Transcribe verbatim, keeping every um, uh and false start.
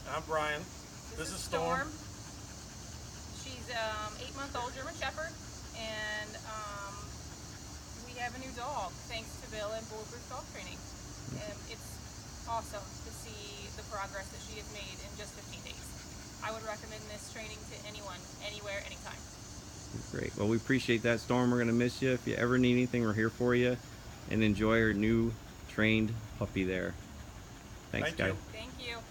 I'm Brian. This, This, is is Storm. Storm. She's um, eight-month-old German Shepherd, and um, we have a new dog thanks to Bill and Bulletproof Dog Training. And it's awesome to see the progress that she has made in just fifteen days. I would recommend this training to anyone, anywhere, anytime. Great. Well, we appreciate that, Storm. We're going to miss you. If you ever need anything, we're here for you. And enjoy our new trained puppy there. Thanks, Thank guys. you. Thank you.